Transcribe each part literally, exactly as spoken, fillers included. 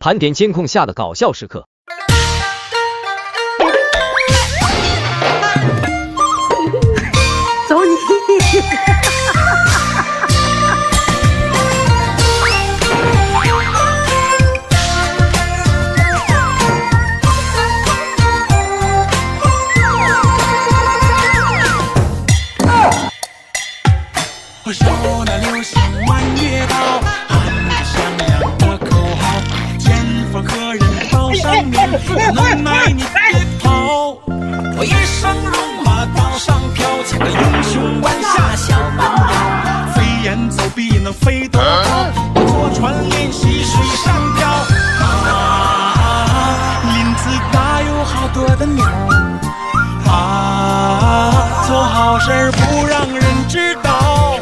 盘点监控下的搞笑时刻。 走你！ 我手拿流星弯月刀，喊着响亮的口号，前方何人刀上面，有能耐你别跑。我一生戎马刀上飘，像个英雄弯下小蛮腰，飞檐走壁能飞多高，坐船练习水上漂。啊，林子大有好多的鸟，啊，做好事不让人知道。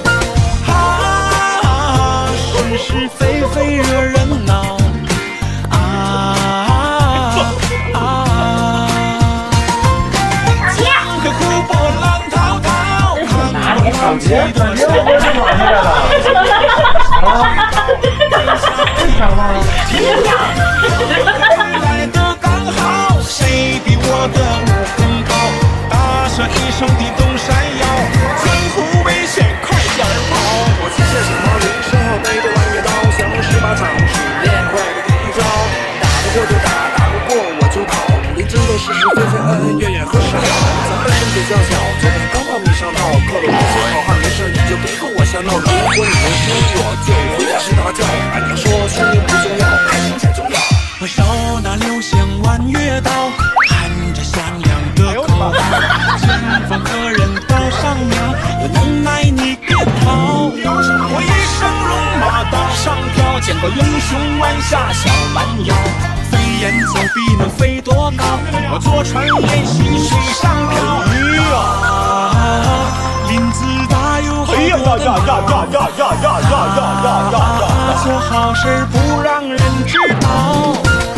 是非非惹人恼啊啊！江河湖泊浪滔滔，看我浪迹多少来的刚好，谁比我的武功高？大蛇一声地动山摇，江湖危险，快点跑！我骑着小毛驴，身后背着弯月刀，降龙十八掌是练快的第一招。打不过就打，打不过我就跑。武林争斗是是非非，恩恩怨怨何时了？咱们身体娇小，昨天刚把你上套，扣了五千好汉没事你就别跟我瞎闹。如果你能输我，就回家睡大觉。俺娘说输赢不重要，开心才重要。我手拿流星弯月刀，喊着响亮的口号，前方何人刀上苗，有能耐你别跑。我一生戎马刀上飘，见过英雄弯下小蛮腰，飞檐走壁能飞多高，我坐船练习水上漂。啊，林子大有好多的鸟，做好事不让人知道。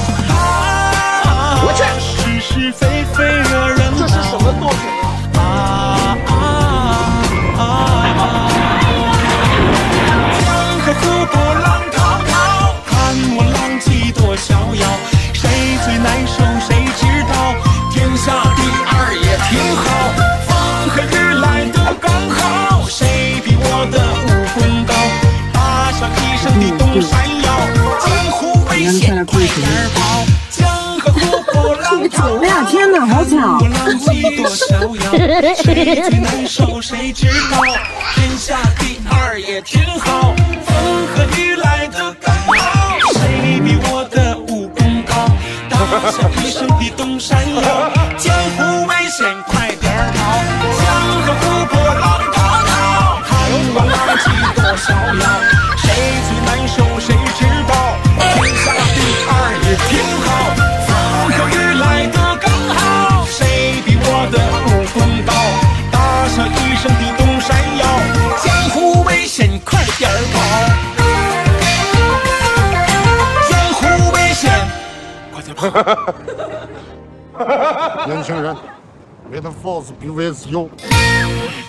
啊，是是非非惹人恼。这是什么作品啊？啊啊啊！江河湖泊浪滔滔，看我浪迹多逍遥。谁最难受谁知道，天下第二也挺好。风和日来得刚好，谁比我的武功高？大象一声地动山摇，江湖危险快点跑。江河湖泊浪滔滔， 天哪，好巧！ 我浪迹多逍遥，谁最难受谁知道？天下第二也挺好。风和日来得刚好，谁比我的武功高？大象一声地动山摇，江湖危险快点跑。江河湖泊浪滔滔，看我浪迹多逍遥。谁最难受谁知道？天下第二也挺好。风和日来得刚好，谁比我的武功高？大象一声地动山摇，江湖危险快点跑。江湖危险快点跑。 年轻人，为了房子比为自由。